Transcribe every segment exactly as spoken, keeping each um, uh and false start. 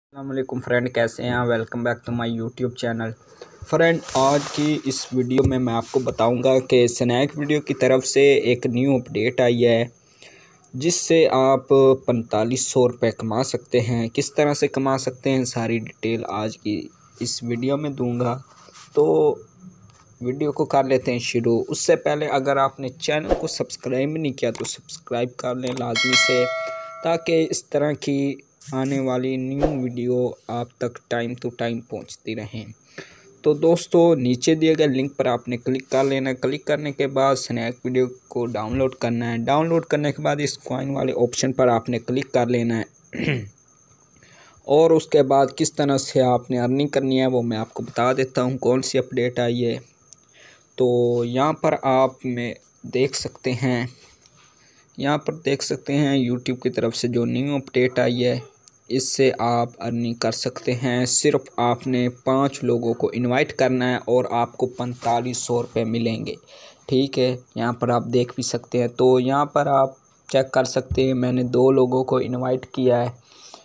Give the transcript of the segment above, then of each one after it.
अस्सलामुअलैकुम फ्रेंड, कैसे हैं? Welcome back to my YouTube channel. Friend, आज की इस वीडियो में मैं आपको बताऊंगा कि स्नैक वीडियो की तरफ से एक न्यू अपडेट आई है जिससे आप पैंतालीस सौ रुपये कमा सकते हैं। किस तरह से कमा सकते हैं सारी डिटेल आज की इस वीडियो में दूंगा, तो वीडियो को कर लेते हैं शुरू। उससे पहले अगर आपने चैनल को सब्सक्राइब नहीं किया तो सब्सक्राइब कर लें लाजमी से, ताकि इस तरह की आने वाली न्यू वीडियो आप तक टाइम टू टाइम पहुंचती रहें। तो दोस्तों, नीचे दिए गए लिंक पर आपने क्लिक कर लेना है। क्लिक करने के बाद स्नैक वीडियो को डाउनलोड करना है। डाउनलोड करने के बाद इस कॉइन वाले ऑप्शन पर आपने क्लिक कर लेना है और उसके बाद किस तरह से आपने अर्निंग करनी है वो मैं आपको बता देता हूँ कौन सी अपडेट आई है। तो यहाँ पर आप में देख सकते हैं यहाँ पर देख सकते हैं यूट्यूब की तरफ से जो न्यू अपडेट आई है, इससे आप अर्निंग कर सकते हैं। सिर्फ आपने पाँच लोगों को इनवाइट करना है और आपको पैंतालीस सौ रुपये मिलेंगे। ठीक है, यहाँ पर आप देख भी सकते हैं। तो यहाँ पर आप चेक कर सकते हैं, मैंने दो लोगों को इनवाइट किया है,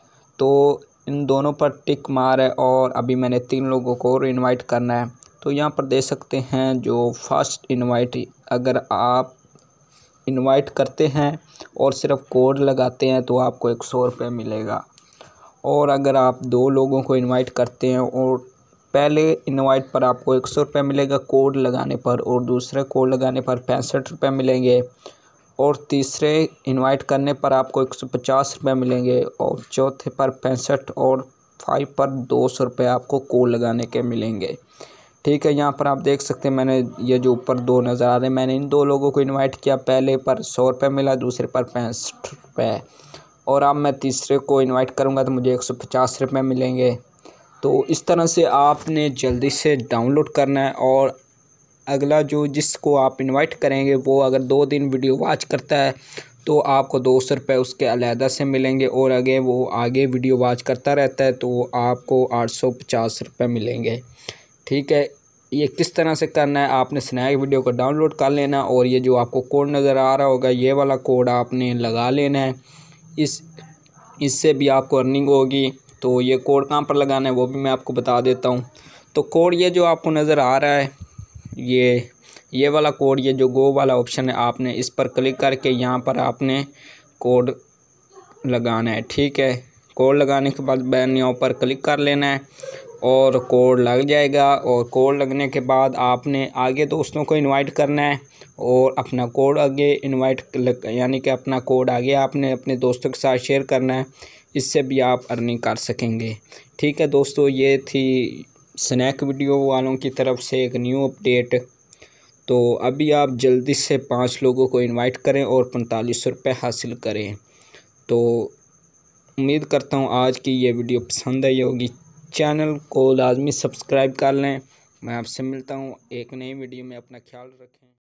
तो इन दोनों पर टिक मार है और अभी मैंने तीन लोगों को और इनवाइट करना है। तो यहाँ पर देख सकते हैं जो फर्स्ट इनवाइट, अगर आप इनवाइट करते हैं और सिर्फ कोड लगाते हैं तो आपको एक सौ रुपये मिलेगा। और अगर आप दो लोगों को इनवाइट करते हैं और पहले इनवाइट पर आपको एक सौ रुपये मिलेगा कोड लगाने पर, और दूसरे कोड लगाने पर पैंसठ रुपये मिलेंगे, और तीसरे इनवाइट करने पर आपको एक सौ पचास रुपये मिलेंगे, और चौथे पर पैंसठ, और फाइव पर दो सौ रुपये आपको कोड लगाने के मिलेंगे। ठीक है, यहाँ पर आप देख सकते हैं मैंने ये जो ऊपर दो नज़र आ रहे हैं, मैंने इन दो लोगों को इनवाइट किया। पहले पर सौ रुपये मिला, दूसरे पर पैंसठ रुपये, और अब मैं तीसरे को इनवाइट करूँगा तो मुझे एक सौ पचास रुपये मिलेंगे। तो इस तरह से आपने जल्दी से डाउनलोड करना है, और अगला जो जिसको आप इनवाइट करेंगे वो अगर दो दिन वीडियो वॉच करता है तो आपको दो सौ रुपये उसके अलहदा से मिलेंगे, और अगर वो आगे वीडियो वॉच करता रहता है तो आपको आठ सौ पचास रुपये मिलेंगे। ठीक है, ये किस तरह से करना है, आपने स्नैक वीडियो को डाउनलोड कर लेना, और ये जो आपको कोड नज़र आ रहा होगा ये वाला कोड आपने लगा लेना है। इस इससे भी आपको अर्निंग होगी। तो ये कोड कहाँ पर लगाना है वो भी मैं आपको बता देता हूँ। तो कोड ये जो आपको नज़र आ रहा है, ये ये वाला कोड, ये जो गो वाला ऑप्शन है, आपने इस पर क्लिक करके यहाँ पर आपने कोड लगाना है। ठीक है, कोड लगाने के बाद बैन यहाँ पर क्लिक कर लेना है और कोड लग जाएगा। और कोड लगने के बाद आपने आगे दोस्तों को इनवाइट करना है और अपना कोड आगे इनवाइट यानी कि अपना कोड आगे आपने अपने दोस्तों के साथ शेयर करना है। इससे भी आप अर्निंग कर सकेंगे। ठीक है दोस्तों, ये थी स्नैक वीडियो वालों की तरफ से एक न्यू अपडेट। तो अभी आप जल्दी से पाँच लोगों को इनवाइट करें और पैंतालीस सौ रुपये हासिल करें। तो उम्मीद करता हूँ आज की ये वीडियो पसंद आई होगी। चैनल को लाजमी सब्सक्राइब कर लें। मैं आपसे मिलता हूँ एक नई वीडियो में। अपना ख्याल रखें।